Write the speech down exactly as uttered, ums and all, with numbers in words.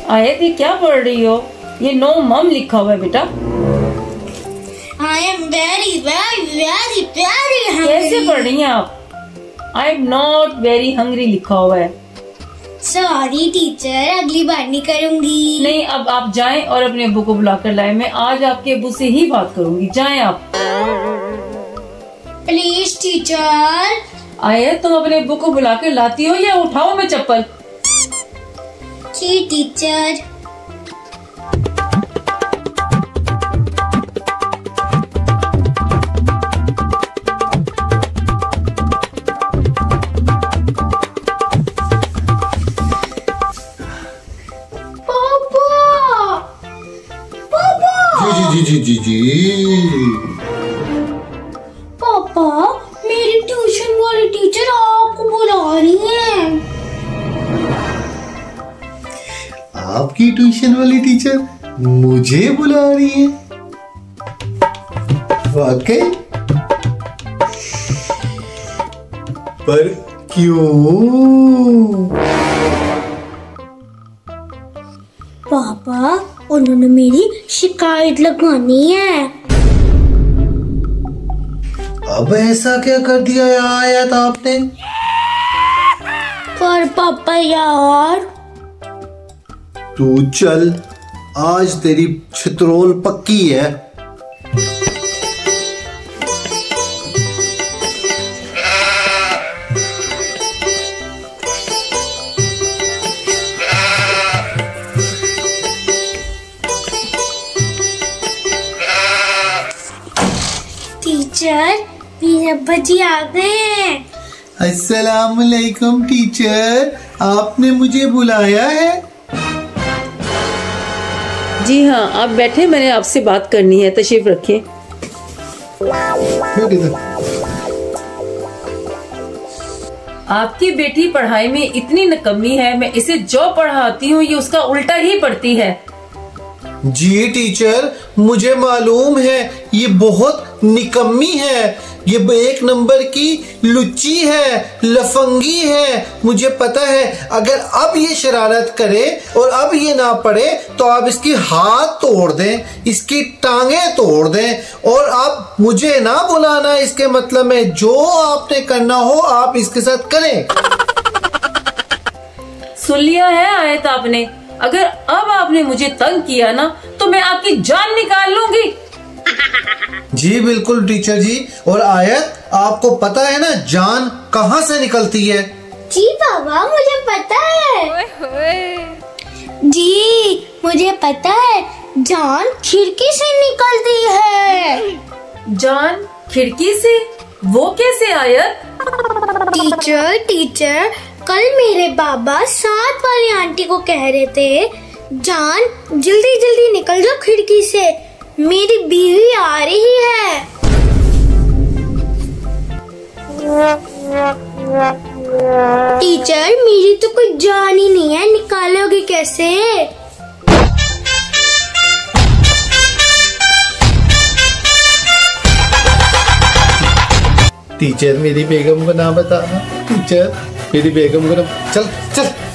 आयत, ये क्या पढ़ रही हो? ये नो मम लिखा हुआ है बेटा। I am very very very very hungry. कैसे पढ़ रही हैं आप? I am not very hungry लिखा हुआ है। सॉरी टीचर, अगली बार नहीं करूंगी। नहीं, अब आप जाएं और अपने अब्बू को बुला कर लाएं। मैं आज आपके अब्बू से ही बात करूंगी। जाएं आप। Please teacher. आयत, तुम अपने अब्बू को बुला कर लाती हो या उठाओ मैं चप्पल? जी टीचर। जी जी जी जी पापा, मेरी ट्यूशन वाली टीचर आपको बुला रही है। आपकी ट्यूशन वाली टीचर मुझे बुला रही है? वाकई? पर क्यों? पापा, उन्होंने मेरी शिकायत लगवानी है। अब ऐसा क्या कर दिया आयत आपने? पर पापा यार। तू चल, आज तेरी छित्रोल पक्की है। टीचर, मेरे अब्बा जी आ गए हैं। अस्सलामुअलैकुम टीचर, आपने मुझे बुलाया है? जी हाँ, आप बैठे, मैंने आपसे बात करनी है। तशरीफ रखिए। आपकी बेटी पढ़ाई में इतनी निकम्मी है, मैं इसे जो पढ़ाती हूँ ये उसका उल्टा ही पढ़ती है। जी टीचर, मुझे मालूम है ये बहुत निकम्मी है, ये एक नंबर की लुच्ची है, लफंगी है। मुझे पता है अगर अब ये शरारत करे और अब ये ना पढ़े तो आप इसकी हाथ तोड़ दें, इसकी टांगे तोड़ दें और आप मुझे ना बुलाना। इसके मतलब में जो आपने करना हो आप इसके साथ करें। सुन लिया है आयत आपने? अगर अब आपने मुझे तंग किया ना तो मैं आपकी जान निकाल लूंगी। जी बिल्कुल टीचर जी। और आयत, आपको पता है ना जान कहाँ से निकलती है? जी बाबा, मुझे पता है। जी मुझे पता है, जान खिड़की से निकलती है। जान खिड़की से? वो कैसे आयत? टीचर टीचर कल मेरे बाबा साथ वाली आंटी को कह रहे थे, जान जल्दी जल्दी निकल जाओ खिड़की से, मेरी बीवी आ रही है। टीचर, मेरी तो कोई जान ही नहीं है, निकालोगे कैसे? टीचर, मेरी बेगम को ना बताना। टीचर, मेरी बेगम को ना। चल चल।